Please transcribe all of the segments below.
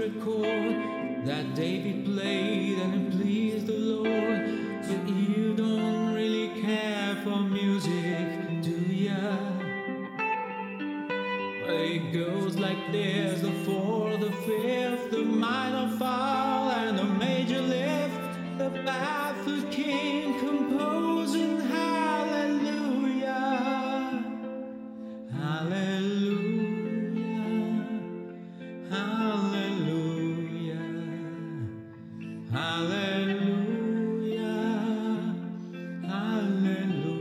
favorite chord that David played and it pleased the Lord. But you don't really care for music, do ya? Well, it goes like this: the fourth, the fifth, the minor fall, and the major lift, the baffled king composing hallelujah, hallelujah, hallelujah, hallelujah, hallelujah.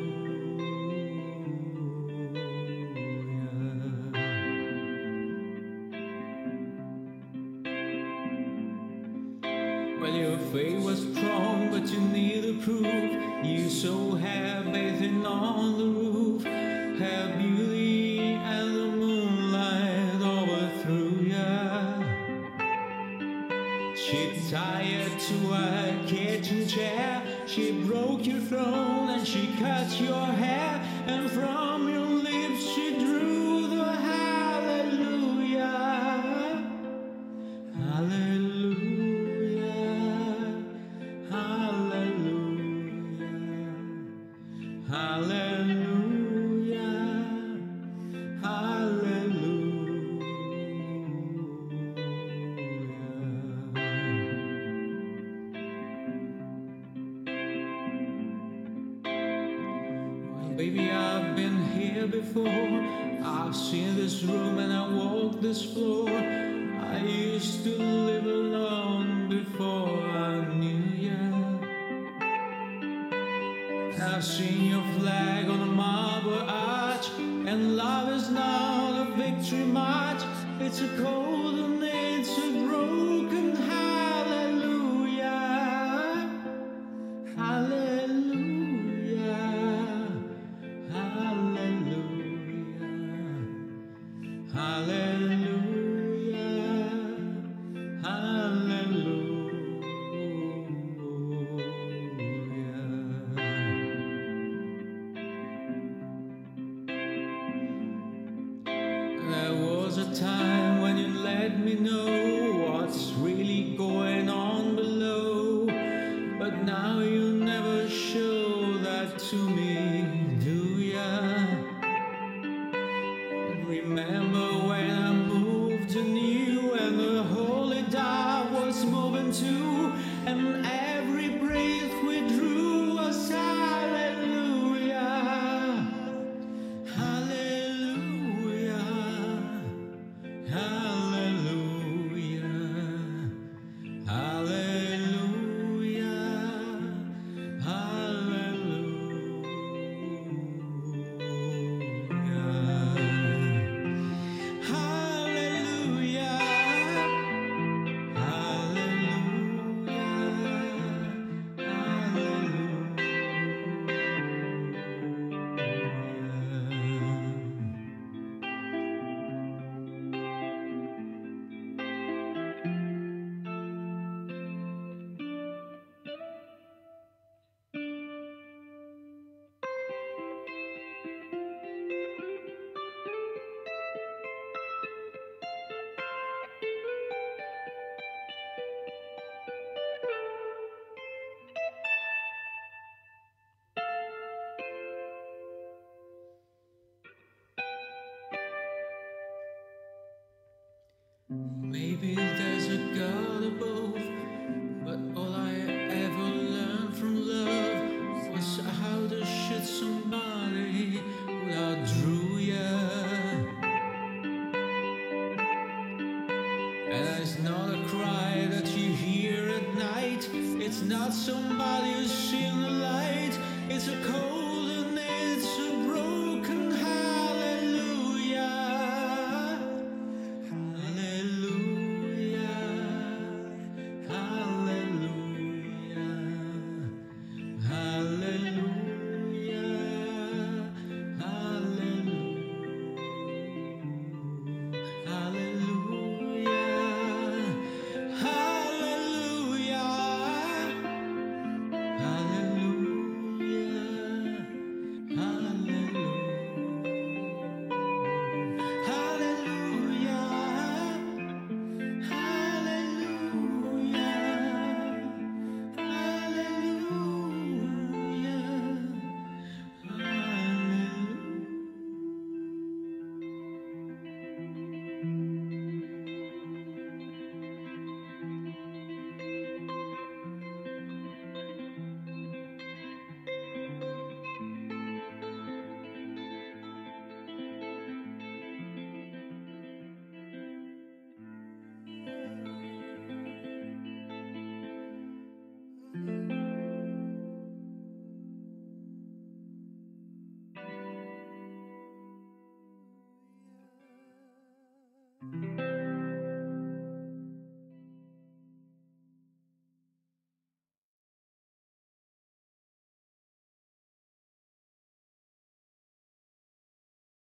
Well, your faith was strong, but you needed proof. You so have bathing on the roof, have beauty and the moonlight overthrew ya. She tied to a kitchen chair, she broke your throne and she cut your hair, and from your lips she drew the hallelujah, hallelujah, hallelujah, hallelujah, hallelujah. Well, baby, I've been here before. I've seen this room and I walked this floor. I used to live alone before I knew ya. I've seen your flag on the marble arch, and love is now the victory march. It's a cold and it's a broken hallelujah, hallelujah, hallelujah, hallelujah, hallelujah. There was a time when you let me know what's really going on below, but now you never show that to me, do ya? Remember when I moved to New and the holy dove was moving too, and every breath we drew was hallelujah, hallelujah, hallelujah, hallelujah, hallelujah, Maybe there's a God above, but all I ever learned from love was how to shoot somebody without drew ya. And it's not a cry that you hear at night, it's not somebody who's seen the light, it's a cold